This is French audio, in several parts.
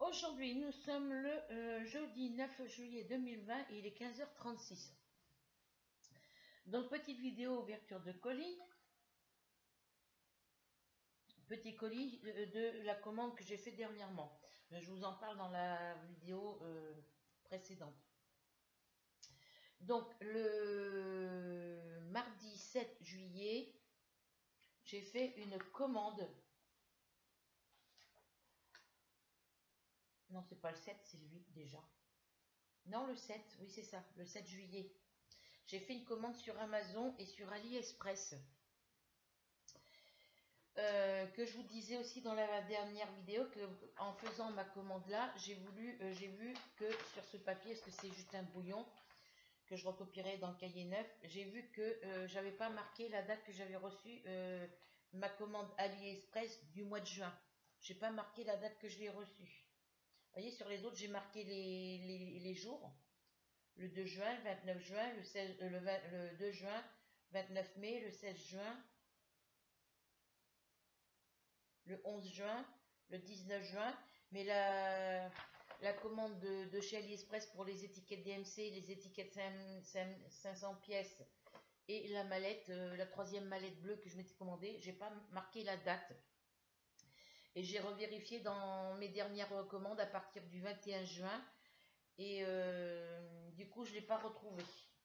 Aujourd'hui, nous sommes le jeudi 9 juillet 2020 et il est 15h36. Donc, petite vidéo ouverture de colis. Petit colis de la commande que j'ai fait dernièrement. Je vous en parle dans la vidéo précédente. Donc, le mardi 7 juillet, j'ai fait une commande. Non, c'est pas le 7, c'est lui déjà. Non, le 7, oui c'est ça, le 7 juillet. J'ai fait une commande sur Amazon et sur AliExpress. Que je vous disais aussi dans la dernière vidéo que en faisant ma commande là, j'ai vu que sur ce papier, parce que c'est juste un brouillon que je recopierai dans le cahier neuf, j'ai vu que j'avais pas marqué la date que j'avais reçu ma commande AliExpress du mois de juin. J'ai pas marqué la date que je l'ai reçue. Vous voyez, sur les autres, j'ai marqué les jours. Le 2 juin, 29 juin, le 2 juin, 29 mai, le 16 juin, le 11 juin, le 19 juin. Mais la commande de chez AliExpress pour les étiquettes DMC, les étiquettes 500 pièces et la mallette, la troisième mallette bleue que je m'étais commandée, j'ai pas marqué la date. Et j'ai revérifié dans mes dernières commandes à partir du 21 juin. Et du coup, je ne l'ai pas retrouvé.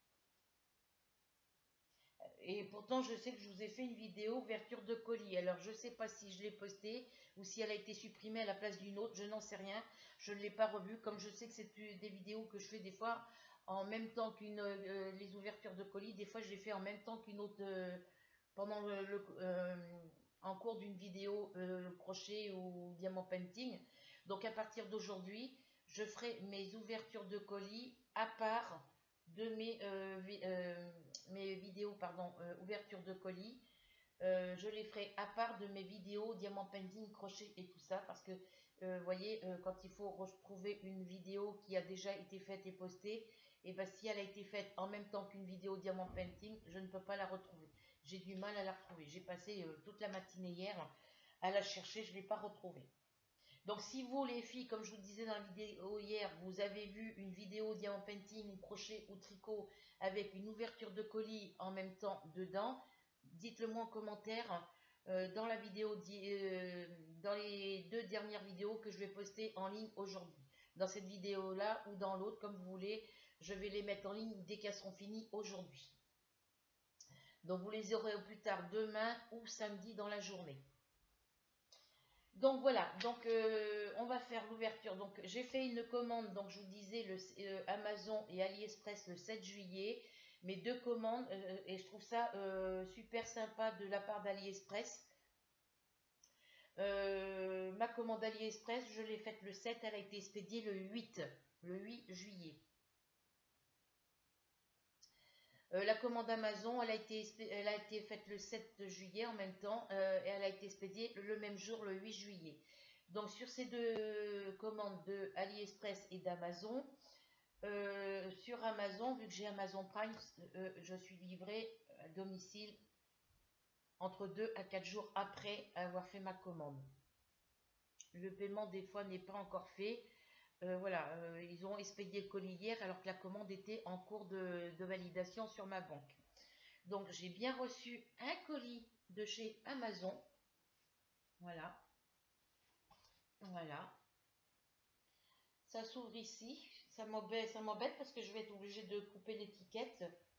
Et pourtant, je sais que je vous ai fait une vidéo ouverture de colis. Alors, je ne sais pas si je l'ai postée ou si elle a été supprimée à la place d'une autre. Je n'en sais rien. Je ne l'ai pas revue. Comme je sais que c'est des vidéos que je fais des fois en même temps qu'une les ouvertures de colis. Des fois, je les fais en même temps qu'une autre pendant en cours d'une vidéo crochet ou diamant painting. Donc, à partir d'aujourd'hui, je ferai mes ouvertures de colis à part de mes vidéos ouverture de colis. Je les ferai à part de mes vidéos diamant painting, crochet et tout ça, parce que vous voyez, quand il faut retrouver une vidéo qui a déjà été faite et postée, et bien si elle a été faite en même temps qu'une vidéo diamant painting, je ne peux pas la retrouver. J'ai du mal à la retrouver. J'ai passé toute la matinée hier à la chercher, je ne l'ai pas retrouvée. Donc si vous les filles, comme je vous le disais dans la vidéo hier, vous avez vu une vidéo diamant painting, crochet ou tricot avec une ouverture de colis en même temps dedans, dites-le moi en commentaire dans la vidéo, dans les deux dernières vidéos que je vais poster en ligne aujourd'hui. Dans cette vidéo là ou dans l'autre, comme vous voulez, je vais les mettre en ligne dès qu'elles seront finies aujourd'hui. Donc vous les aurez au plus tard demain ou samedi dans la journée. Donc voilà, donc on va faire l'ouverture. Donc j'ai fait une commande, donc je vous disais Amazon et AliExpress le 7 juillet, mes deux commandes, et je trouve ça super sympa de la part d'AliExpress. Ma commande AliExpress, je l'ai faite le 7, elle a été expédiée le 8 juillet. La commande Amazon, elle a été faite le 7 juillet en même temps et elle a été expédiée le même jour, le 8 juillet. Donc sur ces deux commandes de AliExpress et d'Amazon, sur Amazon, vu que j'ai Amazon Prime, je suis livrée à domicile entre 2 à 4 jours après avoir fait ma commande. Le paiement des fois n'est pas encore fait. Voilà, ils ont expédié le colis hier alors que la commande était en cours de validation sur ma banque. Donc j'ai bien reçu un colis de chez Amazon. Voilà. Voilà. Ça s'ouvre ici. Ça m'embête parce que je vais être obligée de couper l'étiquette.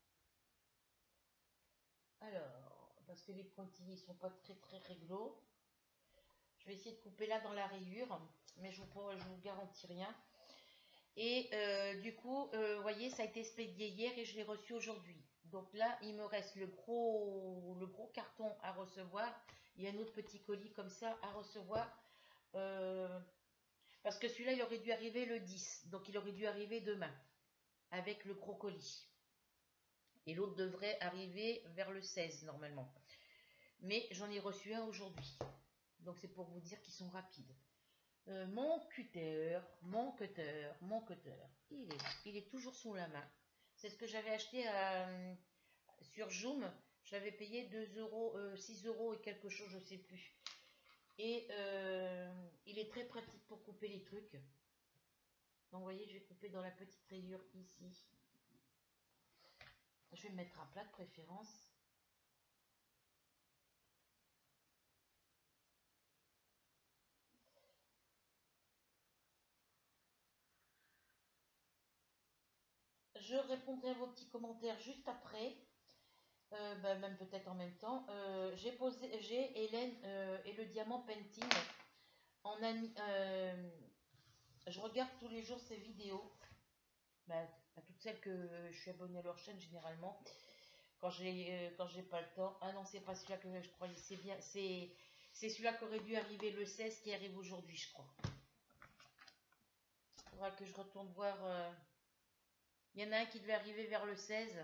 Alors, parce que les pointillés sont pas très réglo. Je vais essayer de couper là dans la rayure, mais je vous garantis rien. Et du coup, vous voyez, ça a été expédié hier et je l'ai reçu aujourd'hui. Donc là, il me reste le gros carton à recevoir. Il y a un autre petit colis comme ça à recevoir. Parce que celui-là, il aurait dû arriver le 10. Donc il aurait dû arriver demain avec le gros colis. Et l'autre devrait arriver vers le 16 normalement. Mais j'en ai reçu un aujourd'hui. Donc c'est pour vous dire qu'ils sont rapides. Mon cutter, il est toujours sous la main. C'est ce que j'avais acheté sur Joom. J'avais payé 2 euros, 6 euros et quelque chose, je sais plus. Et il est très pratique pour couper les trucs. Donc vous voyez, je vais couper dans la petite rayure ici. Je vais me mettre à plat de préférence. Je répondrai à vos petits commentaires juste après. Même peut-être en même temps. J'ai Hélène et le diamant painting en ami. Je regarde tous les jours ces vidéos. À toutes celles que je suis abonnée à leur chaîne généralement. Quand j'ai pas le temps. Ah non, c'est pas celui-là que je croyais. C'est bien. C'est celui-là qui aurait dû arriver le 16 qui arrive aujourd'hui, je crois. Il faudra que je retourne voir. Il y en a un qui devait arriver vers le 16.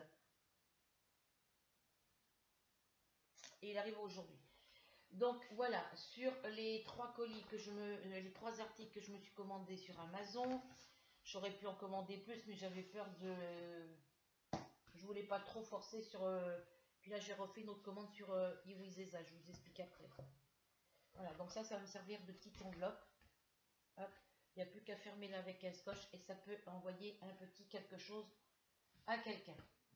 Et il arrive aujourd'hui. Donc voilà, sur les 3 colis que les 3 articles que je me suis commandé sur Amazon, j'aurais pu en commander plus, mais j'avais peur de, je voulais pas trop forcer sur. Puis là, j'ai refait une autre commande sur Iwizeza, je vous explique après. Voilà, donc ça va me servir de petite enveloppe. Hop, il n'y a plus qu'à fermer là avec un scotch et ça peut envoyer un petit quelque chose à quelqu'un.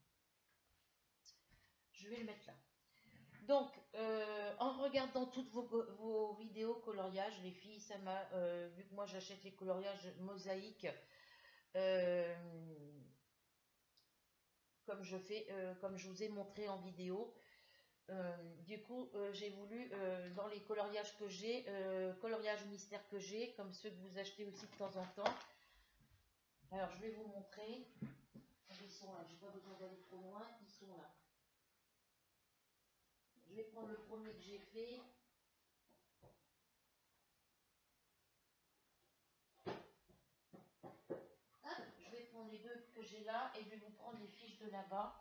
Je vais le mettre là. Donc, en regardant toutes vos vidéos coloriage, les filles, ça m'a, vu que moi j'achète les coloriages mosaïques, comme comme je vous ai montré en vidéo, du coup, j'ai voulu, dans les coloriages que j'ai, coloriage mystère que j'ai, comme ceux que vous achetez aussi de temps en temps. Alors, je vais vous montrer. Ils sont là, je n'ai pas besoin d'aller trop loin, ils sont là. Je vais prendre le premier que j'ai fait. Je vais prendre les deux que j'ai là et je vais vous prendre les fiches de là-bas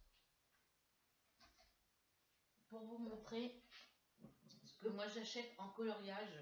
pour vous montrer ce que moi j'achète en coloriage.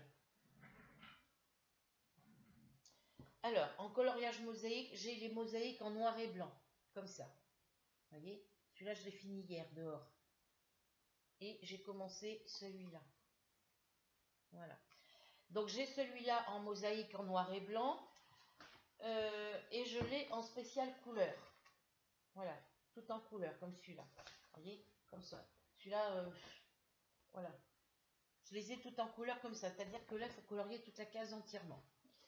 Alors, en coloriage mosaïque, j'ai les mosaïques en noir et blanc, comme ça. Vous voyez, celui-là je l'ai fini hier dehors. Et j'ai commencé celui-là. Voilà. Donc j'ai celui-là en mosaïque en noir et blanc. Et je l'ai en spécial couleur. Voilà, tout en couleur, comme celui-là. Vous voyez, comme ça. Celui-là, voilà. Je les ai tout en couleur comme ça. C'est-à-dire que là, il faut colorier toute la case entièrement.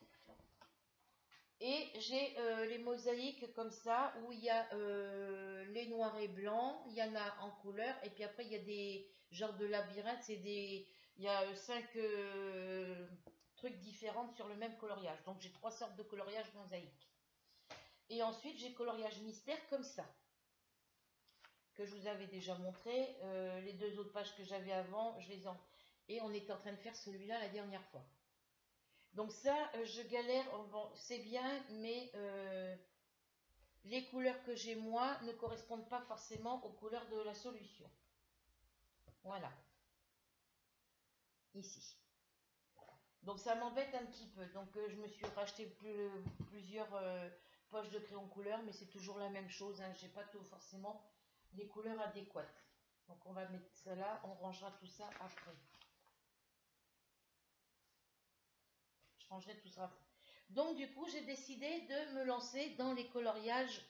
Et j'ai les mosaïques comme ça, où il y a les noirs et blancs, il y en a en couleur, et puis après il y a des genres de labyrinthes, il y a 5 trucs différents sur le même coloriage. Donc j'ai 3 sortes de coloriage mosaïque. Et ensuite j'ai coloriage mystère comme ça, que je vous avais déjà montré. Les 2 autres pages que j'avais avant, je les ai et on était en train de faire celui-là la dernière fois. Donc ça, je galère, bon, c'est bien, mais les couleurs que j'ai moi ne correspondent pas forcément aux couleurs de la solution. Voilà. Ici. Donc ça m'embête un petit peu. Donc je me suis racheté plusieurs poches de crayon couleur, mais c'est toujours la même chose. Hein. Je n'ai pas forcément les couleurs adéquates. Donc on va mettre ça là, on rangera tout ça après. Je rangerai tout ça après. Donc du coup, j'ai décidé de me lancer dans les coloriages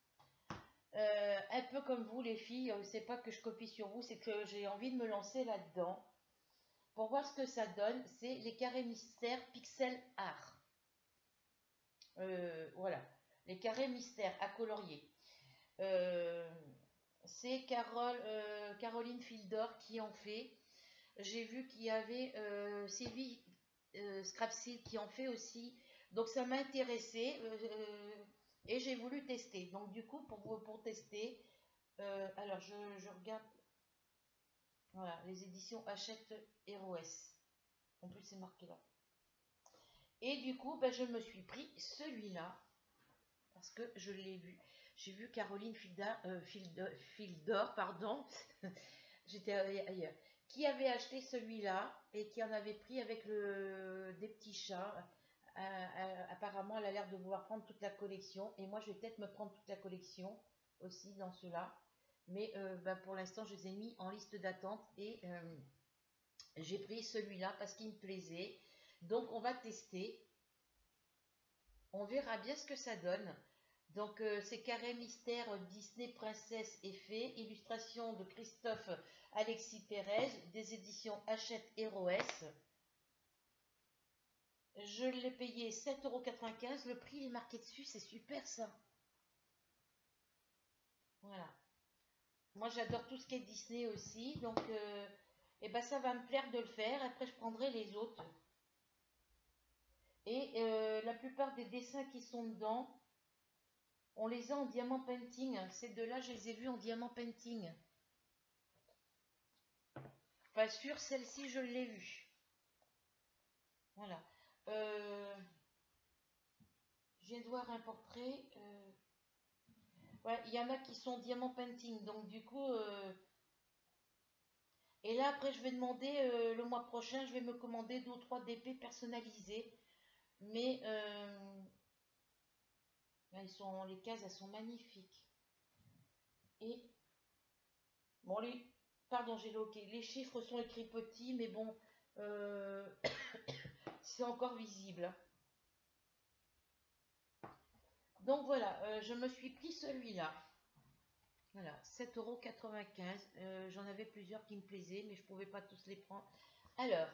un peu comme vous les filles. C'est pas que je copie sur vous, c'est que j'ai envie de me lancer là-dedans. Pour voir ce que ça donne, c'est les carrés mystères pixel art. Voilà, les carrés mystères à colorier. C'est Caroline Fildor qui en fait. J'ai vu qu'il y avait Sylvie Scrapseed qui en fait aussi. Donc ça m'a intéressé et j'ai voulu tester. Donc du coup, pour tester, alors je regarde. Voilà, les éditions Hachette ROS. En plus, c'est marqué là. Et du coup, je me suis pris celui-là parce que je l'ai vu. J'ai vu Caroline Fildor, pardon. J'étais ailleurs. Qui avait acheté celui-là et qui en avait pris avec des petits chats. Apparemment, elle a l'air de vouloir prendre toute la collection. Et moi, je vais peut-être me prendre toute la collection aussi dans cela. Mais pour l'instant, je les ai mis en liste d'attente et j'ai pris celui-là parce qu'il me plaisait. Donc on va tester. On verra bien ce que ça donne. Donc c'est Carré Mystère Disney Princesse et Fée, illustration de Christophe Alexis Pérez, des éditions Hachette Héroès. Je l'ai payé 7,95 €. Le prix est marqué dessus, c'est super ça. Voilà. Moi j'adore tout ce qui est Disney aussi, donc eh ben, ça va me plaire de le faire. Après je prendrai les autres. Et la plupart des dessins qui sont dedans, on les a en diamant painting. Ces deux-là, je les ai vus en diamant painting. Pas sûr, celle-ci, je l'ai vue. Voilà. Je viens de voir un portrait. Ouais, il y en a qui sont diamant painting. Donc, du coup. Et là, après, je vais demander. Le mois prochain, je vais me commander 2 ou 3 DP personnalisés. Mais. Là, les cases, elles sont magnifiques. Et. Bon, pardon, j'ai loqué. Les chiffres sont écrits petits, mais bon. C'est encore visible. Donc voilà, je me suis pris celui-là. Voilà, 7,95 €. J'en avais plusieurs qui me plaisaient, mais je ne pouvais pas tous les prendre. Alors,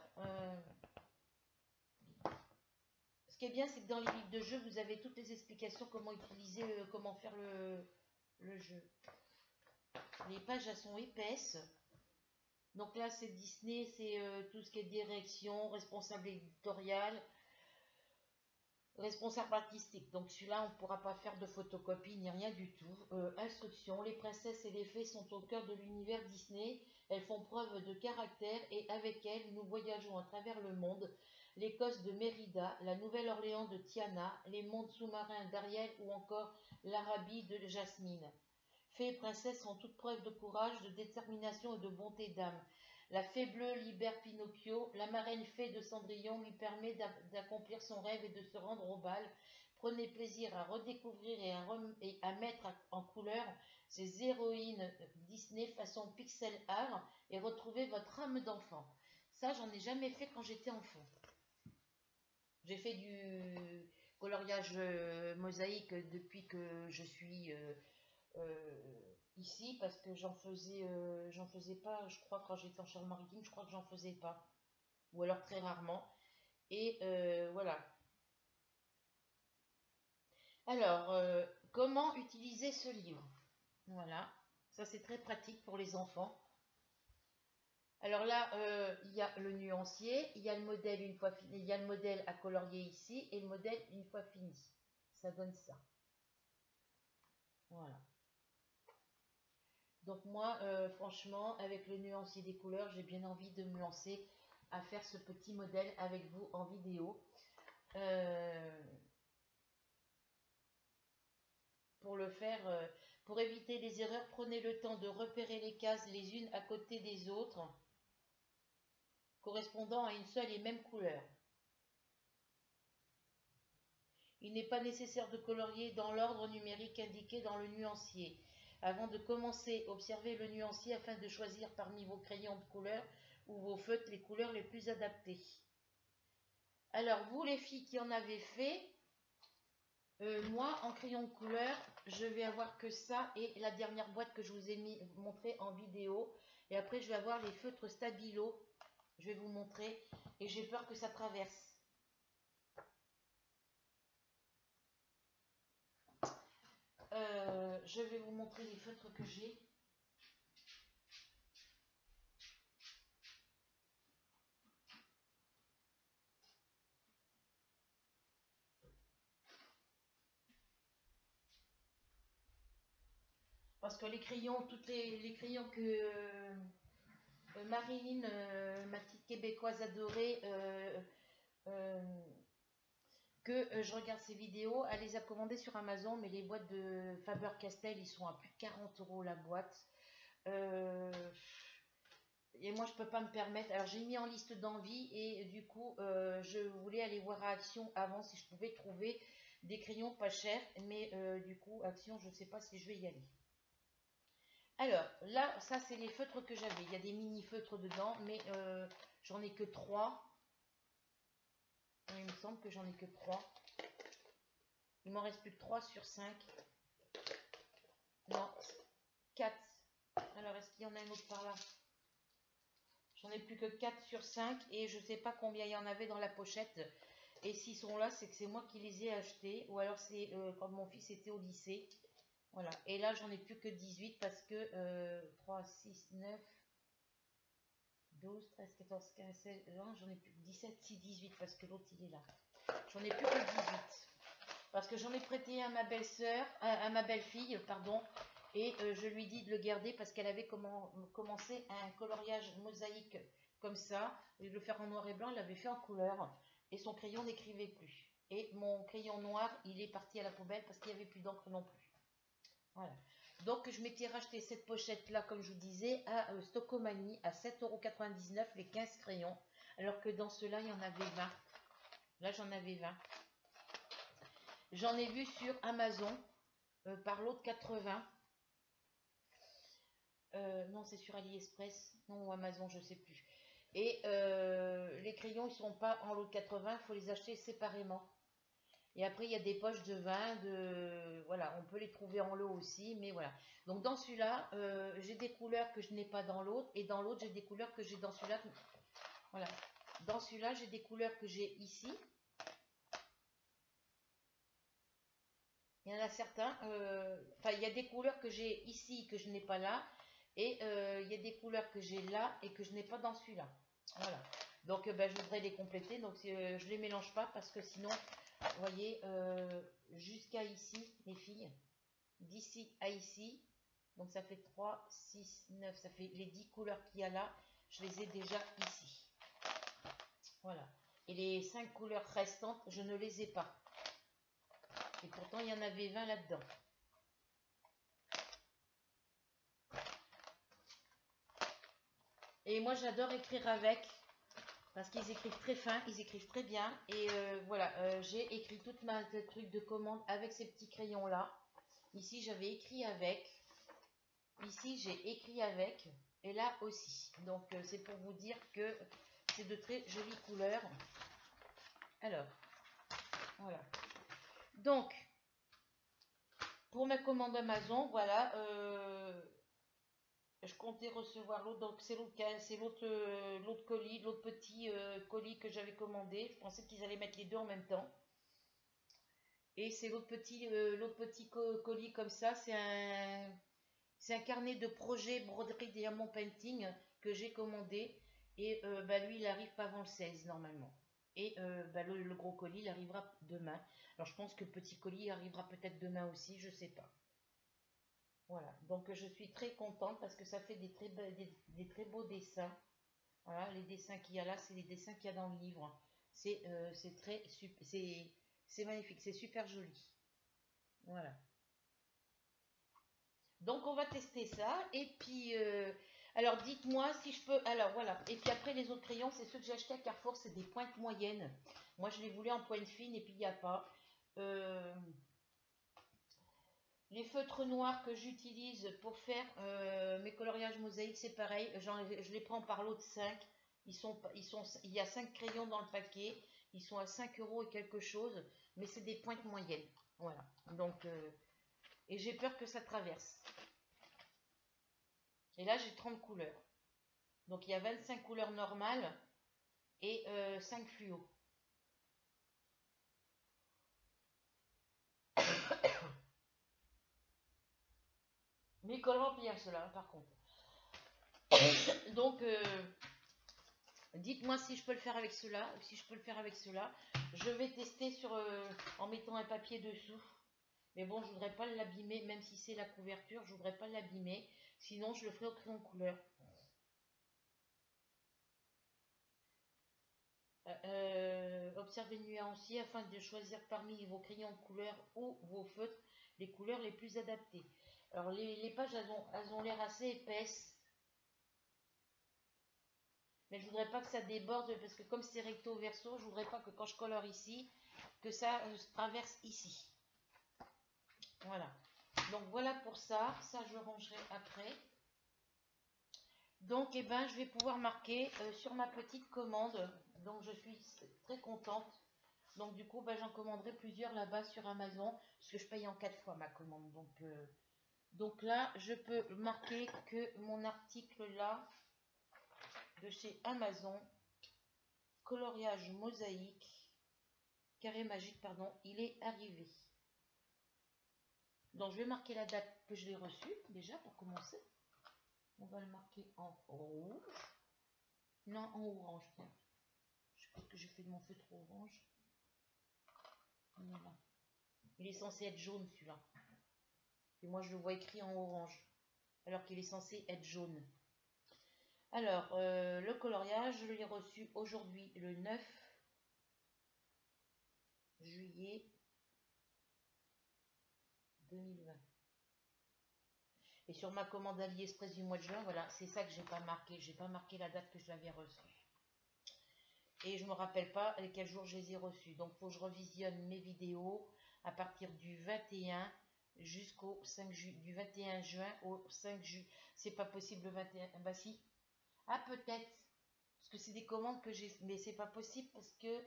ce qui est bien, c'est que dans les livres de jeu, vous avez toutes les explications comment utiliser, comment faire le jeu. Les pages, elles sont épaisses. Donc là, c'est Disney, c'est tout ce qui est direction, responsable éditorial, responsable artistique. Donc celui-là, on ne pourra pas faire de photocopie ni rien du tout. Instruction, les princesses et les fées sont au cœur de l'univers Disney. Elles font preuve de caractère et avec elles, nous voyageons à travers le monde. L'Écosse de Mérida, la Nouvelle-Orléans de Tiana, les mondes sous-marins d'Ariel ou encore l'Arabie de Jasmine. Fées et princesses sont toutes preuve de courage, de détermination et de bonté d'âme. La fée bleue libère Pinocchio, la marraine fée de Cendrillon lui permet d'accomplir son rêve et de se rendre au bal. Prenez plaisir à redécouvrir et à mettre en couleur ces héroïnes Disney façon pixel art et retrouver votre âme d'enfant. Ça, j'en ai jamais fait quand j'étais enfant. J'ai fait du coloriage mosaïque depuis que je suis ici parce que j'en faisais pas, je crois, quand j'étais en Charente-Maritime, je crois que j'en faisais pas, ou alors très rarement. Et voilà. Alors, comment utiliser ce livre? Voilà, ça c'est très pratique pour les enfants. Alors là, il y a le nuancier, il y a le modèle une fois fini, il y a le modèle à colorier ici et le modèle une fois fini. Ça donne ça. Voilà. Donc moi, franchement, avec le nuancier des couleurs, j'ai bien envie de me lancer à faire ce petit modèle avec vous en vidéo. Pour le faire, pour éviter les erreurs, prenez le temps de repérer les cases les unes à côté des autres, correspondant à une seule et même couleur. Il n'est pas nécessaire de colorier dans l'ordre numérique indiqué dans le nuancier. Avant de commencer, observez le nuancier afin de choisir parmi vos crayons de couleur ou vos feutres les couleurs les plus adaptées. Alors, vous les filles qui en avez fait, moi, en crayon de couleur, je vais avoir que ça et la dernière boîte que je vous ai montré en vidéo. Et après, je vais avoir les feutres Stabilo. Je vais vous montrer. Et j'ai peur que ça traverse. Je vais vous montrer les feutres que j'ai. Parce que les crayons, les crayons que Marilyn, ma petite québécoise adorée, que je regarde ses vidéos, elle les a commandées sur Amazon, mais les boîtes de Faber-Castell, ils sont à plus de 40 € la boîte. Et moi, je peux pas me permettre. Alors, j'ai mis en liste d'envie et du coup, je voulais aller voir à Action avant si je pouvais trouver des crayons pas chers. Mais du coup, Action, je ne sais pas si je vais y aller. Alors, là, ça, c'est les feutres que j'avais. Il y a des mini feutres dedans, mais j'en ai que 3. semble que j'en ai que 3. Il m'en reste plus que 3 sur 5. Non, 4. Alors, est-ce qu'il y en a un autre par là? J'en ai plus que 4 sur 5 et je ne sais pas combien il y en avait dans la pochette. Et s'ils sont là, c'est que c'est moi qui les ai achetés. Ou alors c'est quand mon fils était au lycée. Voilà. Et là, j'en ai plus que 18 parce que 3, 6, 9, 12, 13, 14, 15, 16, j'en ai plus que 17, 6, 18 parce que l'autre il est là. J'en ai plus que 18. Parce que j'en ai prêté à ma belle-sœur, à ma belle-fille, pardon. Et je lui dis de le garder parce qu'elle avait commencé un coloriage mosaïque comme ça. Au lieu de le faire en noir et blanc, elle l'avait fait en couleur. Et son crayon n'écrivait plus. Et mon crayon noir, il est parti à la poubelle parce qu'il n'y avait plus d'encre non plus. Voilà. Donc je m'étais racheté cette pochette là, comme je vous disais, à Stockomanie, à 7,99 € les 15 crayons. Alors que dans ceux-là, il y en avait 20. Là, j'en avais 20. J'en ai vu sur Amazon par lot de 80. Non, c'est sur AliExpress. Non, ou Amazon, je sais plus. Et les crayons, ils sont pas en lot de 80. Il faut les acheter séparément. Et après, il y a des poches de 20. Voilà, on peut les trouver en lot aussi. Mais voilà. Donc, dans celui-là, j'ai des couleurs que je n'ai pas dans l'autre. Et dans l'autre, j'ai des couleurs que j'ai dans celui-là. Voilà. Dans celui-là, j'ai des couleurs que j'ai ici. Il y en a certains, enfin il y a des couleurs que j'ai ici que je n'ai pas là, et il y a des couleurs que j'ai là et que je n'ai pas dans celui-là. Voilà. Donc je voudrais les compléter, donc je les mélange pas parce que sinon, vous voyez, jusqu'à ici, les filles, d'ici à ici, donc ça fait 3, 6, 9, ça fait les 10 couleurs qu'il y a là, je les ai déjà ici. Voilà. Et les 5 couleurs restantes, je ne les ai pas. Et pourtant, il y en avait 20 là-dedans. Et moi, j'adore écrire avec. Parce qu'ils écrivent très fin, ils écrivent très bien. Et voilà, j'ai écrit toute ma truc de commande avec ces petits crayons-là. Ici, j'avais écrit avec. Ici, j'ai écrit avec. Et là aussi. Donc, c'est pour vous dire que c'est de très jolies couleurs. Alors, voilà. Donc, pour ma commande Amazon, voilà, je comptais recevoir l'autre, donc c'est l'autre colis, l'autre petit colis que j'avais commandé. Je pensais qu'ils allaient mettre les deux en même temps. Et c'est l'autre petit colis comme ça, c'est un carnet de projet broderie diamant painting que j'ai commandé. Et lui, il arrive pas avant le 16 normalement. Et le gros colis, il arrivera demain. Alors je pense que le petit colis arrivera peut-être demain aussi, je sais pas. Voilà, donc je suis très contente parce que ça fait des très beaux dessins. Voilà, les dessins qu'il y a là, c'est les dessins qu'il y a dans le livre. C'est magnifique, c'est super joli. Voilà. Donc on va tester ça. Et puis, alors dites-moi si je peux. Alors voilà. Et puis après les autres crayons, c'est ceux que j'ai achetés à Carrefour, c'est des pointes moyennes. Moi je les voulais en pointe fine et puis il n'y a pas. Les feutres noirs que j'utilise pour faire mes coloriages mosaïques, c'est pareil. Je les prends par lot de 5. Il y a 5 crayons dans le paquet. Ils sont à 5 € et quelque chose. Mais c'est des pointes moyennes. Voilà. Donc, et j'ai peur que ça traverse. Et là, j'ai 30 couleurs. Donc, il y a 25 couleurs normales et 5 fluos. Mais il colore bien cela, par contre. Donc, dites-moi si je peux le faire avec cela, si je peux le faire avec cela. Je vais tester en mettant un papier dessous. Mais bon, je voudrais pas l'abîmer, même si c'est la couverture, je voudrais pas l'abîmer. Sinon, je le ferai au crayon couleur. Observez le nuancier afin de choisir parmi vos crayons de couleur ou vos feutres les couleurs les plus adaptées. Alors, les pages, elles ont l'air assez épaisses. Mais je voudrais pas que ça déborde parce que comme c'est recto verso, je voudrais pas que quand je colore ici, que ça traverse ici. Voilà. Donc voilà pour ça. Ça, je rangerai après. Donc, eh je vais pouvoir marquer sur ma petite commande. Donc, je suis très contente. Donc du coup, bah, j'en commanderai plusieurs là-bas sur Amazon, parce que je paye en 4 fois ma commande. Donc là, je peux marquer que mon article là, de chez Amazon, coloriage mosaïque, carré magique, pardon, il est arrivé. Donc je vais marquer la date que je l'ai reçu, déjà pour commencer. On va le marquer en rouge. Non, en orange, tiens. Je pense que j'ai fait de mon feutre orange. Voilà. Il est censé être jaune celui-là. Et moi je le vois écrit en orange. Alors qu'il est censé être jaune. Alors, le coloriage, je l'ai reçu aujourd'hui le 9 juillet 2020. Et sur ma commande AliExpress du mois de juin, voilà, c'est ça que j'ai pas marqué. J'ai pas marqué la date que je l'avais reçue. Et je me rappelle pas quel jour je les ai reçus. Donc, il faut que je revisionne mes vidéos à partir du 21 jusqu'au 5 juin. Du 21 juin au 5 juillet. C'est pas possible le 21. Bah si. Ah, peut-être. Parce que c'est des commandes que j'ai. Mais c'est pas possible parce que.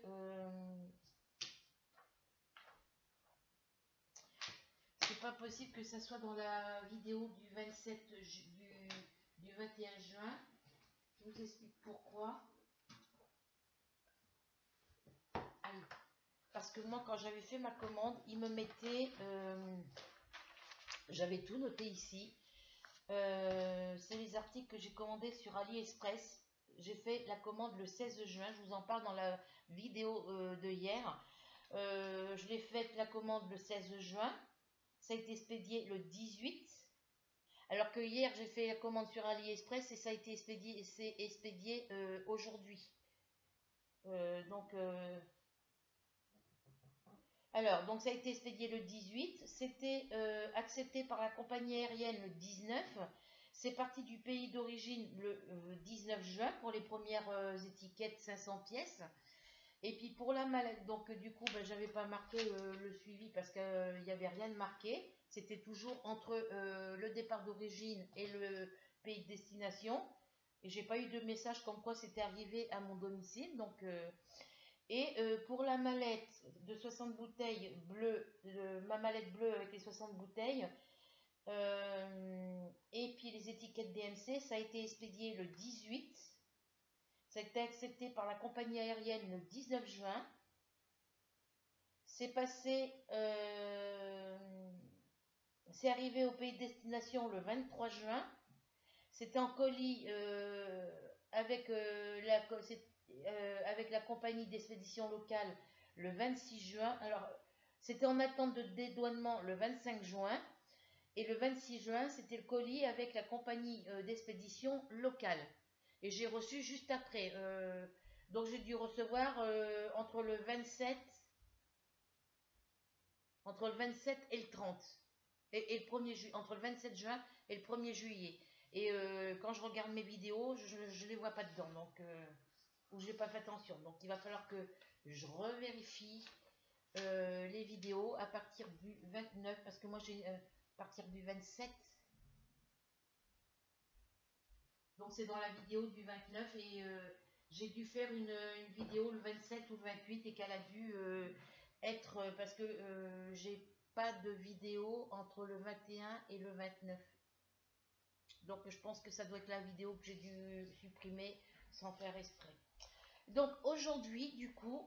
C'est pas possible que ça soit dans la vidéo du 27 du 21 juin. Je vous explique pourquoi. Allez. Parce que moi, quand j'avais fait ma commande, il me mettait. J'avais tout noté ici. C'est les articles que j'ai commandés sur AliExpress. J'ai fait la commande le 16 juin. Je vous en parle dans la vidéo de hier. Je l'ai faite la commande le 16 juin. Ça a été expédié le 18. Alors que hier, j'ai fait la commande sur AliExpress et ça a été expédié aujourd'hui. Donc, donc ça a été expédié le 18. C'était accepté par la compagnie aérienne le 19. C'est parti du pays d'origine le 19 juin pour les premières étiquettes 500 pièces. Et puis pour la mallette, donc du coup, ben, j'avais pas marqué le suivi parce qu'il n'y avait rien de marqué. C'était toujours entre le départ d'origine et le pays de destination. Et j'ai pas eu de message comme quoi c'était arrivé à mon domicile. Pour la mallette de 60 bouteilles bleues, ma mallette bleue avec les 60 bouteilles, et puis les étiquettes DMC, ça a été expédié le 18. Ça a été accepté par la compagnie aérienne le 19 juin. C'est passé, c'est arrivé au pays de destination le 23 juin. C'était en colis avec la compagnie d'expédition locale le 26 juin. Alors, c'était en attente de dédouanement le 25 juin. Et le 26 juin, c'était le colis avec la compagnie d'expédition locale. Et j'ai reçu juste après. Donc, j'ai dû recevoir entre le 27 et le 30. Et le 1er juillet, entre le 27 juin et le 1er juillet. Et quand je regarde mes vidéos, je ne les vois pas dedans. Donc, ou je n'ai pas fait attention. Donc, il va falloir que je revérifie les vidéos à partir du 29. Parce que moi, j'ai à partir du 27. Donc, c'est dans la vidéo du 29. Et j'ai dû faire une vidéo le 27 ou le 28 et qu'elle a dû être. Parce que j'ai pas de vidéo entre le 21 et le 29. Donc je pense que ça doit être la vidéo que j'ai dû supprimer sans faire exprès. Donc aujourd'hui, du coup,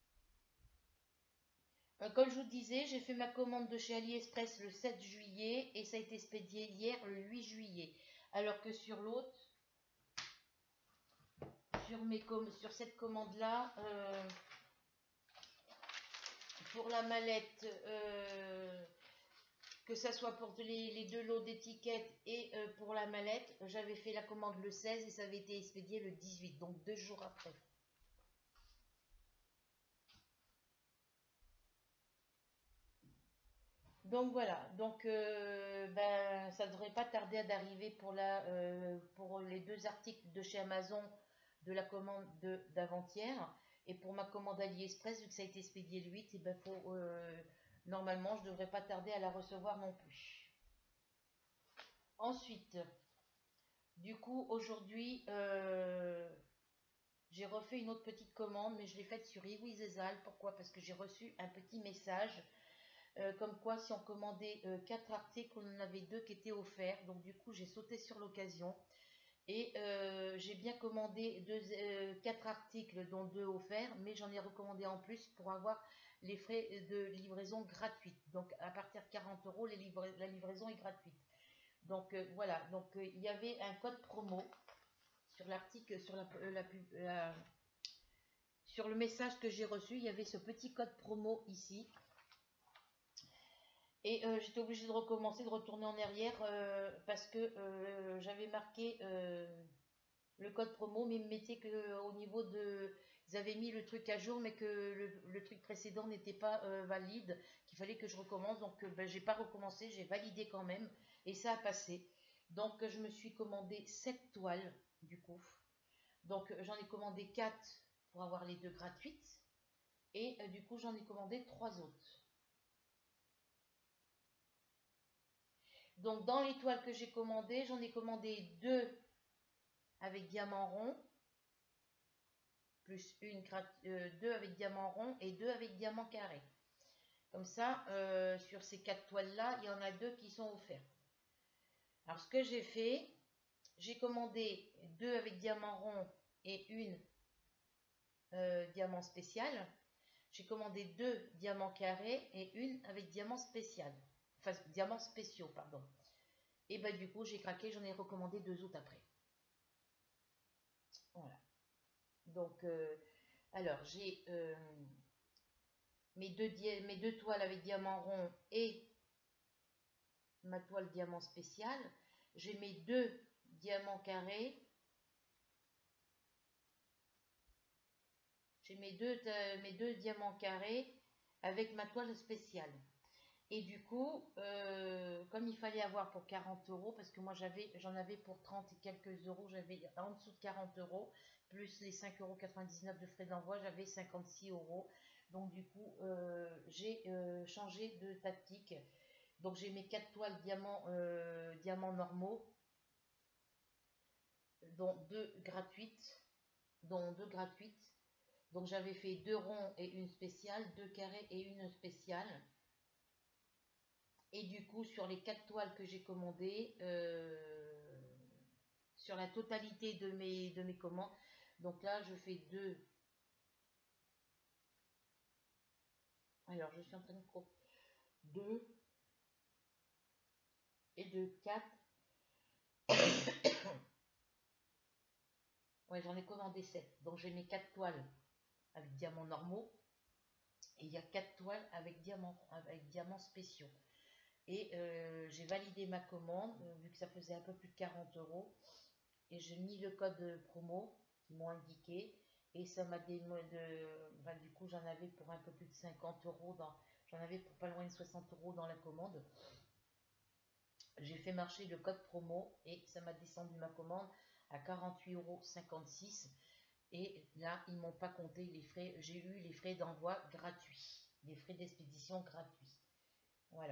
comme je vous disais, j'ai fait ma commande de chez AliExpress le 7 juillet et ça a été expédié hier le 8 juillet. Alors que sur l'autre, sur cette commande-là, pour la mallette, que ça soit pour les deux lots d'étiquettes et pour la mallette, j'avais fait la commande le 16 et ça avait été expédié le 18, donc 2 jours après. Donc voilà, donc ben, ça ne devrait pas tarder d'arriver pour les deux articles de chez Amazon de la commande d'avant-hier. Et pour ma commande AliExpress, vu que ça a été expédié le 8, et ben normalement je ne devrais pas tarder à la recevoir non plus. Ensuite, du coup aujourd'hui, j'ai refait une autre petite commande, mais je l'ai faite sur iWizEsal. Pourquoi? Parce que j'ai reçu un petit message comme quoi si on commandait 4 articles, on en avait 2 qui étaient offerts. Donc du coup, j'ai sauté sur l'occasion et j'ai bien commandé 4 articles, dont 2 offerts, mais j'en ai recommandé en plus pour avoir les frais de livraison gratuite. Donc à partir de 40 euros, la livraison est gratuite. Donc voilà, donc il y avait un code promo sur l'article, sur le message que j'ai reçu, il y avait ce petit code promo ici. Et j'étais obligée de recommencer, de retourner en arrière parce que j'avais marqué le code promo, mais il me mettait qu'au niveau de... Ils avaient mis le truc à jour, mais que le truc précédent n'était pas valide, qu'il fallait que je recommence. Donc ben, j'ai pas recommencé, j'ai validé quand même, et ça a passé. Donc je me suis commandé 7 toiles, du coup. Donc j'en ai commandé 4 pour avoir les 2 gratuites, et du coup j'en ai commandé 3 autres. Donc dans les toiles que j'ai commandées, j'en ai commandé 2 avec diamant rond, plus 2 avec diamant rond et 2 avec diamant carré. Comme ça, sur ces 4 toiles-là, il y en a 2 qui sont offertes. Alors ce que j'ai fait, j'ai commandé 2 avec diamant rond et une diamant spécial. J'ai commandé 2 diamants carrés et une avec diamant spécial. Enfin, diamants spéciaux, pardon. Et bah du coup, j'ai craqué, j'en ai recommandé 2 autres après. Voilà. Donc, alors, j'ai mes deux toiles avec diamant rond et ma toile diamant spécial. J'ai mes 2 diamants carrés. J'ai mes deux diamants carrés avec ma toile spéciale. Et du coup, comme il fallait avoir pour 40 euros, parce que moi j'en avais pour 30 et quelques euros, j'avais en dessous de 40 euros, plus les 5,99 € de frais d'envoi, j'avais 56 euros. Donc du coup, j'ai changé de tactique. Donc j'ai mes 4 toiles diamants normaux, dont 2 gratuites, Donc j'avais fait 2 ronds et une spéciale, 2 carrés et une spéciale. Et du coup, sur les 4 toiles que j'ai commandées, sur la totalité de mes commandes, donc là, je fais 2. Alors, je suis en train de 2 et 2, 4. Ouais, j'en ai commandé 7. Donc, j'ai mes 4 toiles avec diamants normaux. Et il y a 4 toiles avec diamants spéciaux. Et j'ai validé ma commande, vu que ça faisait un peu plus de 40 euros. Et j'ai mis le code promo qu'ils m'ont indiqué. Et ça m'a du coup, j'en avais pour un peu plus de 50 euros. J'en avais pour pas loin de 60 euros dans la commande. J'ai fait marcher le code promo et ça m'a descendu ma commande à 48,56 €. Et là, ils m'ont pas compté les frais. J'ai eu les frais d'envoi gratuits, les frais d'expédition gratuits. Voilà.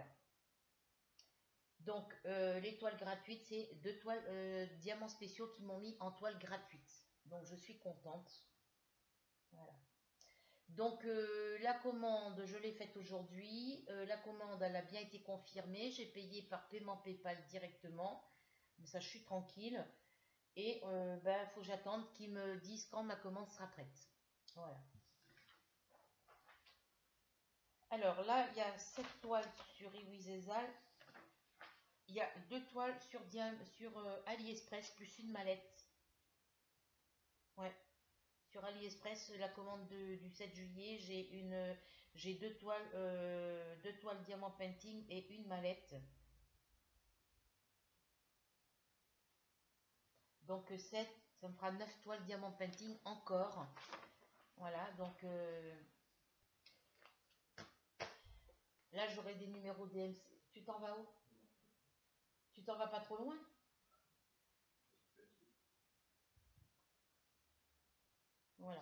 Donc, les toiles gratuites, c'est 2 toiles diamants spéciaux qui m'ont mis en toile gratuite. Donc, je suis contente. Voilà. Donc, la commande, je l'ai faite aujourd'hui. La commande, elle a bien été confirmée. J'ai payé par paiement PayPal directement. Ça, je suis tranquille. Et ben, faut que j'attende qu'ils me disent quand ma commande sera prête. Voilà. Alors là, il y a 7 toiles sur iWizEsal. Il y a 2 toiles sur AliExpress plus une mallette. Ouais. Sur AliExpress, la commande du 7 juillet, j'ai 2 toiles diamant painting et une mallette. Donc 7, ça me fera 9 toiles diamant painting encore. Voilà, donc là j'aurai des numéros DMC. Tu t'en vas où? Tu t'en vas pas trop loin? Voilà,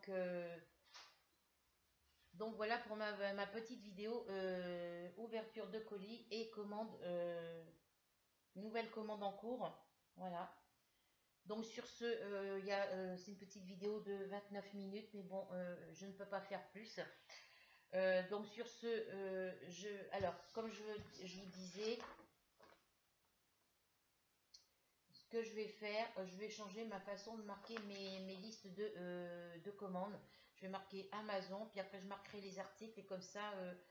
donc voilà pour ma petite vidéo ouverture de colis et commande, nouvelle commande en cours. Voilà. Donc sur ce, c'est une petite vidéo de 29 minutes, mais bon, je ne peux pas faire plus. Donc sur ce, alors comme je vous disais, ce que je vais faire, je vais changer ma façon de marquer mes listes de commandes. Je vais marquer Amazon, puis après je marquerai les articles et comme ça,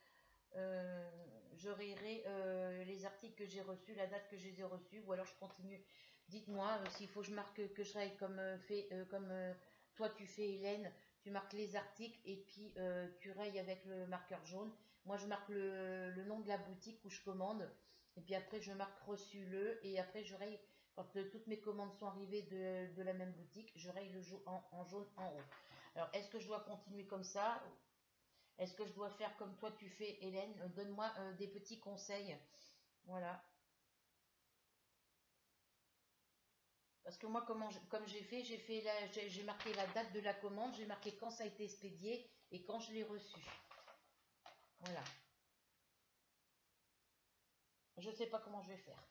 je rayerai les articles que j'ai reçus, la date que je les ai reçus, ou alors je continue. Dites-moi s'il faut que je marque que je raye comme toi tu fais, Hélène. Tu marques les articles et puis tu rayes avec le marqueur jaune. Moi je marque le nom de la boutique où je commande et puis après je marque reçu le et après je raye quand toutes mes commandes sont arrivées de la même boutique, je raye le jaune en jaune en haut. Alors est-ce que je dois continuer comme ça? Est-ce que je dois faire comme toi tu fais, Hélène? Donne-moi des petits conseils. Voilà. Parce que moi, comme j'ai marqué la date de la commande, j'ai marqué quand ça a été expédié et quand je l'ai reçu. Voilà. Je ne sais pas comment je vais faire.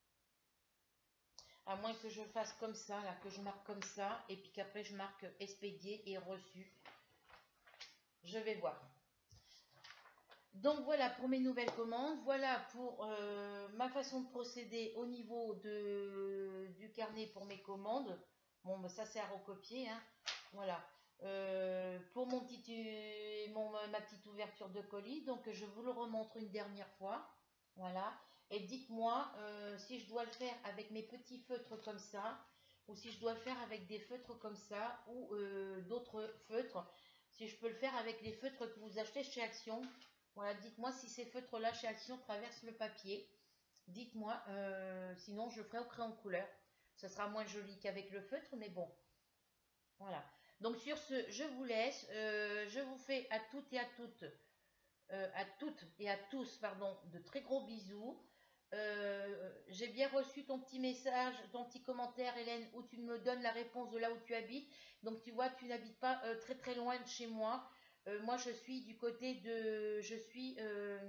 À moins que je fasse comme ça, là, que je marque comme ça, et puis qu'après je marque expédié et reçu. Je vais voir. Donc voilà pour mes nouvelles commandes, voilà pour ma façon de procéder au niveau du carnet pour mes commandes. Bon, bah, ça c'est à recopier, hein. Voilà. Pour ma petite ouverture de colis, donc je vous le remontre une dernière fois. Voilà. Et dites-moi si je dois le faire avec mes petits feutres comme ça, ou si je dois le faire avec des feutres comme ça, ou d'autres feutres. Si je peux le faire avec les feutres que vous achetez chez Action. Voilà, dites-moi si ces feutres-là chez Action traversent le papier. Dites-moi, sinon je le ferai au crayon couleur. Ça sera moins joli qu'avec le feutre, mais bon. Voilà. Donc sur ce, je vous laisse. Je vous fais à toutes et à tous, pardon, de très gros bisous. J'ai bien reçu ton petit message, ton petit commentaire, Hélène, où tu me donnes la réponse de là où tu habites. Donc tu vois, tu n'habites pas très très loin de chez moi. Moi, je suis du côté de, je suis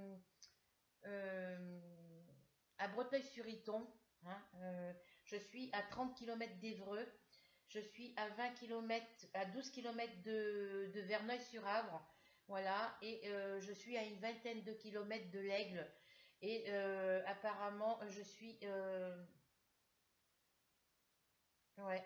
euh, à Breteuil-sur-Iton. Hein, je suis à 30 km d'Évreux. Je suis à 20 km, à 12 km de Verneuil-sur-Avre. Voilà, et je suis à une vingtaine de kilomètres de l'Aigle. Et apparemment, je suis ouais,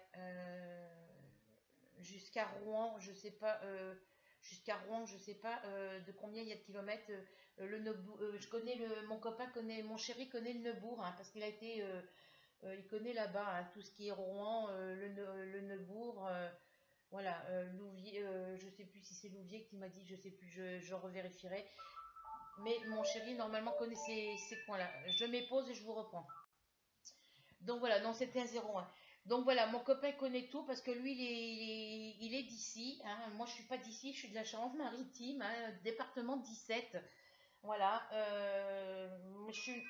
jusqu'à Rouen, je sais pas, jusqu'à Rouen, je sais pas de combien il y a de kilomètres. Je connais mon copain connaît, mon chéri connaît le Neubourg, hein, parce qu'il a été, il connaît là-bas hein, tout ce qui est Rouen, le Neubourg. Voilà, Louviers, je sais plus si c'est Louviers qui m'a dit, je sais plus, je revérifierai. Mais mon chéri, normalement, connaît ces coins-là. Je m'épose et je vous reprends. Donc voilà, non, c'était un 0,1. Donc voilà, mon copain connaît tout parce que lui, il est d'ici. Hein. Moi, je suis pas d'ici, je suis de la Charente-Maritime, hein, département 17. Voilà, je suis...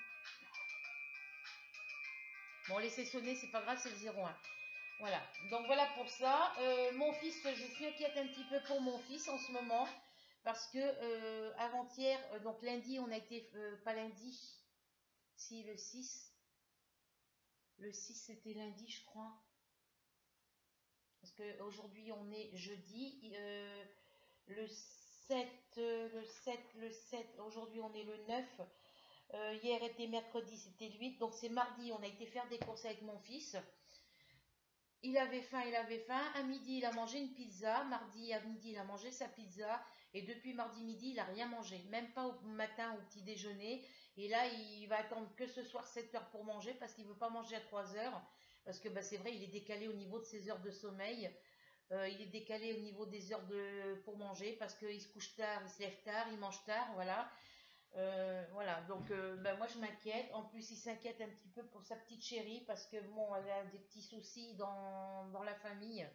Bon, laissez sonner, c'est pas grave, c'est le 0,1. Voilà, donc voilà pour ça. Mon fils, je suis inquiète un petit peu pour mon fils en ce moment. Parce que avant-hier, donc lundi, on a été, pas lundi, si le 6. Le 6 c'était lundi, je crois. Parce qu'aujourd'hui, on est jeudi. Le 7, le 7, aujourd'hui, on est le 9. Hier était mercredi, c'était le 8. Donc c'est mardi, on a été faire des courses avec mon fils. Il avait faim, il avait faim. À midi, il a mangé une pizza. Mardi, à midi, il a mangé sa pizza. Et depuis mardi midi, il n'a rien mangé. Même pas au matin, au petit déjeuner. Et là, il va attendre que ce soir 7 heures pour manger parce qu'il ne veut pas manger à 3 heures. Parce que bah, c'est vrai, il est décalé au niveau de ses heures de sommeil. Il est décalé au niveau des heures pour manger parce qu'il se couche tard, il se lève tard, il mange tard. Voilà. Voilà, donc ben moi je m'inquiète. En plus, il s'inquiète un petit peu pour sa petite chérie parce que bon, elle a des petits soucis dans la famille.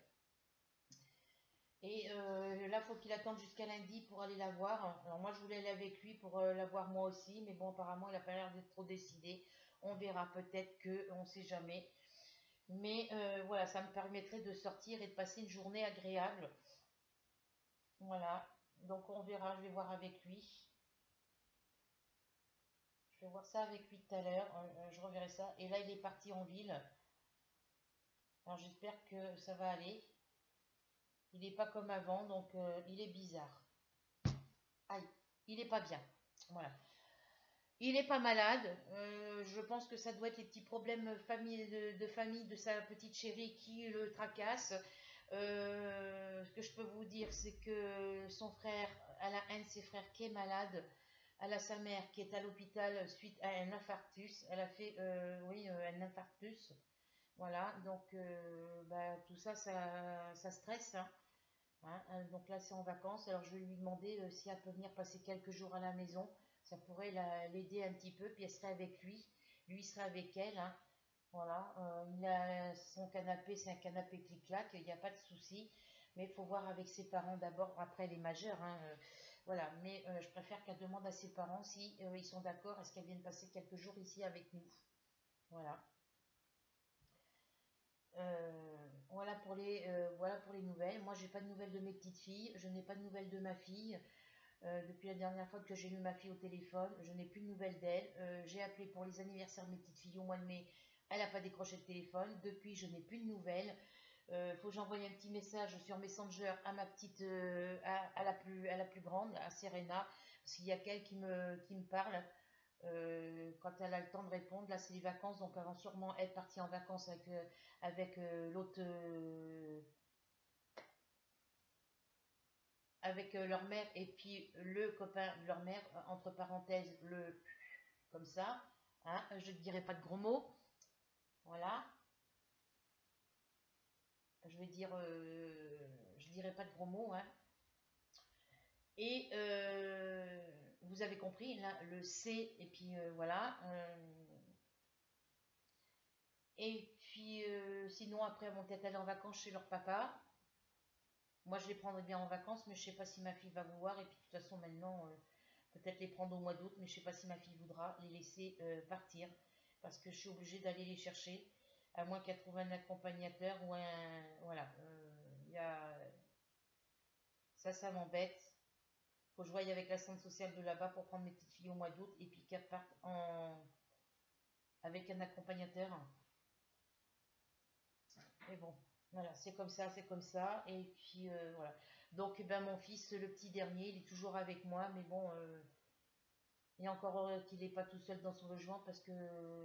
Et là, il faut qu'il attende jusqu'à lundi pour aller la voir. Alors moi, je voulais aller avec lui pour la voir moi aussi, mais bon, apparemment, il n'a pas l'air d'être trop décidé. On verra peut-être que, on ne sait jamais. Mais voilà, ça me permettrait de sortir et de passer une journée agréable. Voilà, donc on verra, je vais voir avec lui. Je vais voir ça avec lui tout à l'heure. Je reverrai ça. Et là, il est parti en ville. Alors j'espère que ça va aller. Il n'est pas comme avant, donc il est bizarre. Aïe, il n'est pas bien. Voilà. Il n'est pas malade. Je pense que ça doit être les petits problèmes de famille de sa petite chérie qui le tracasse. Ce que je peux vous dire, c'est que son frère, elle a un de ses frères qui est malade. Elle a sa mère qui est à l'hôpital suite à un infarctus. Elle a fait, oui, un infarctus. Voilà, donc bah, tout ça, ça stresse. Hein. Hein, donc là, c'est en vacances. Alors, je vais lui demander si elle peut venir passer quelques jours à la maison. Ça pourrait l'aider un petit peu. Puis elle serait avec lui. Lui serait avec elle. Hein. Voilà. Il a son canapé, c'est un canapé clic-clac. Il n'y a pas de souci. Mais il faut voir avec ses parents d'abord. Après, elle est majeure. Hein, voilà. Mais je préfère qu'elle demande à ses parents si ils sont d'accord. Est-ce qu'elle vienne passer quelques jours ici avec nous. Voilà. Voilà pour les nouvelles. Moi, j'ai pas de nouvelles de mes petites filles. Je n'ai pas de nouvelles de ma fille. Depuis la dernière fois que j'ai eu ma fille au téléphone, je n'ai plus de nouvelles d'elle. J'ai appelé pour les anniversaires de mes petites filles au mois de mai. Elle n'a pas décroché le téléphone. Depuis, je n'ai plus de nouvelles. Faut que j'envoie un petit message sur Messenger à ma petite, à la plus grande, à Serena, parce qu'il y a qu'elle qui me parle. Quand elle a le temps de répondre, là c'est les vacances, donc elle va sûrement être partie en vacances avec l'autre, avec leur mère et puis le copain de leur mère, entre parenthèses, le comme ça. Hein, je ne dirai pas de gros mots. Voilà. Je vais dire, je dirai pas de gros mots. Hein. Et vous avez compris, là, le C, et puis voilà. Et puis sinon, après, elles vont peut-être aller en vacances chez leur papa. Moi, je les prendrais bien en vacances, mais je sais pas si ma fille va vouloir. Et puis, de toute façon, maintenant, peut-être les prendre au mois d'août, mais je sais pas si ma fille voudra les laisser partir. Parce que je suis obligée d'aller les chercher, à moins qu'elle trouve un accompagnateur ou un. Voilà. Y a, ça m'embête. Faut que je voie avec la centre sociale de là-bas pour prendre mes petites filles au mois d'août et puis qu'elles partent avec un accompagnateur. Mais bon, voilà, c'est comme ça, c'est comme ça. Et puis voilà. Donc, eh ben, mon fils, le petit dernier, il est toujours avec moi, mais bon, et encore heureux qu'il n'est pas tout seul dans son logement parce que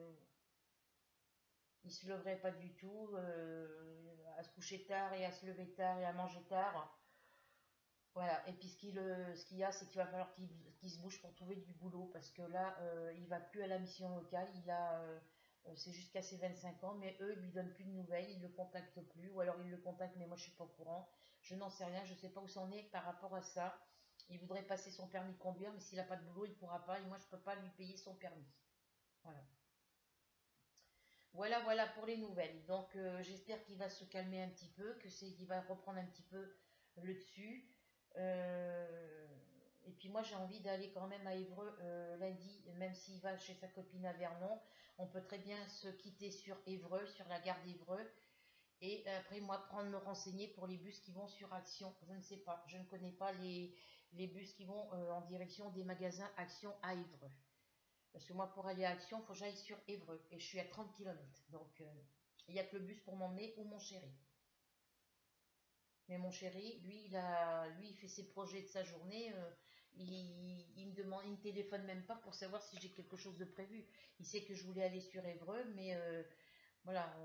il se leverait pas du tout, à se coucher tard et à se lever tard et à manger tard. Voilà, et puis ce qu'il y a, c'est qu'il va falloir qu'il se bouge pour trouver du boulot, parce que là, il va plus à la mission locale, c'est jusqu'à ses 25 ans, mais eux, ils lui donnent plus de nouvelles, ils le contactent plus, ou alors ils le contactent, mais moi je suis pas au courant, je n'en sais rien, je sais pas où c'en est par rapport à ça. Il voudrait passer son permis de conduire, mais s'il n'a pas de boulot, il pourra pas, et moi je peux pas lui payer son permis. Voilà. Voilà pour les nouvelles. Donc j'espère qu'il va se calmer un petit peu, qu'il va reprendre un petit peu le dessus. Euh, et puis moi j'ai envie d'aller quand même à Évreux lundi, même s'il va chez sa copine à Vernon. On peut très bien se quitter sur Évreux, sur la gare d'Évreux. Et après moi prendre me renseigner pour les bus qui vont sur Action. Je ne sais pas, je ne connais pas les bus qui vont en direction des magasins Action à Évreux. Parce que moi, pour aller à Action, il faut que j'aille sur Évreux. Et je suis à 30 km. Donc, il n'y a que le bus pour m'emmener ou mon chéri. Mais mon chéri, lui, il fait ses projets de sa journée. Il me demande, il me téléphone même pas pour savoir si j'ai quelque chose de prévu. Il sait que je voulais aller sur Évreux, mais voilà.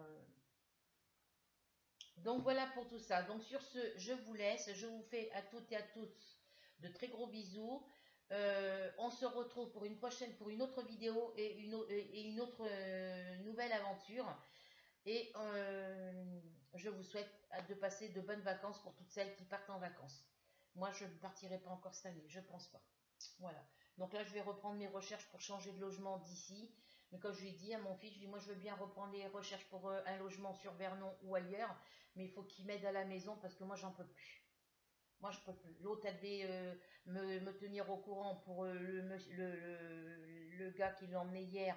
Donc voilà pour tout ça. Donc sur ce, je vous laisse. Je vous fais à toutes et à tous de très gros bisous. On se retrouve pour pour une autre vidéo et une autre nouvelle aventure. Et je vous souhaite de passer de bonnes vacances pour toutes celles qui partent en vacances. Moi, je ne partirai pas encore cette année, je pense pas. Voilà. Donc là, je vais reprendre mes recherches pour changer de logement d'ici. Mais comme je lui ai dit à mon fils, je lui ai dit, moi, je veux bien reprendre les recherches pour un logement sur Vernon ou ailleurs, mais il faut qu'il m'aide à la maison parce que moi, j'en peux plus. Moi, je peux plus. L'autre, elle devait me tenir au courant pour le gars qui l'a emmené hier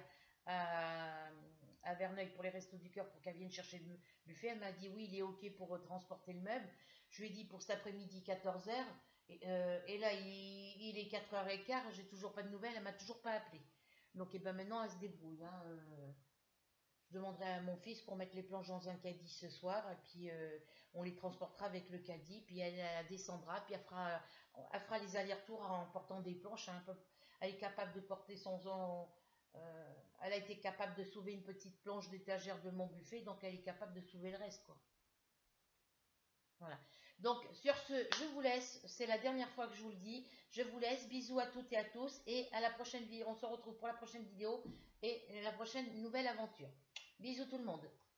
à Verneuil pour les Restos du Cœur pour qu'elle vienne chercher le buffet. Elle m'a dit oui, il est OK pour transporter le meuble. Je lui ai dit pour cet après-midi 14h. Et là, il est 4h15, j'ai toujours pas de nouvelles, elle m'a toujours pas appelé. Donc, et ben maintenant, elle se débrouille. Hein, Je demanderai à mon fils pour mettre les planches dans un caddie ce soir. Et puis, on les transportera avec le caddie. Puis, elle descendra. Puis, elle fera les allers-retours en portant des planches. Hein, elle est capable de porter elle a été capable de soulever une petite planche d'étagère de mon buffet. Donc, elle est capable de soulever le reste, quoi. Voilà. Donc, sur ce, je vous laisse. C'est la dernière fois que je vous le dis. Je vous laisse. Bisous à toutes et à tous. Et à la prochaine vidéo. On se retrouve pour la prochaine vidéo et la prochaine nouvelle aventure. Bisous tout le monde.